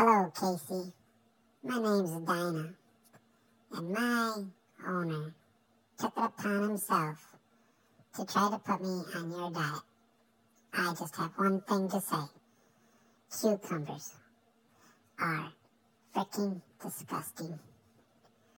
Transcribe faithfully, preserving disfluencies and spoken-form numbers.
Hello, Casey. My name's Dyna, and my owner took it upon himself to try to put me on your diet. I just have one thing to say. Cucumbers are freaking disgusting.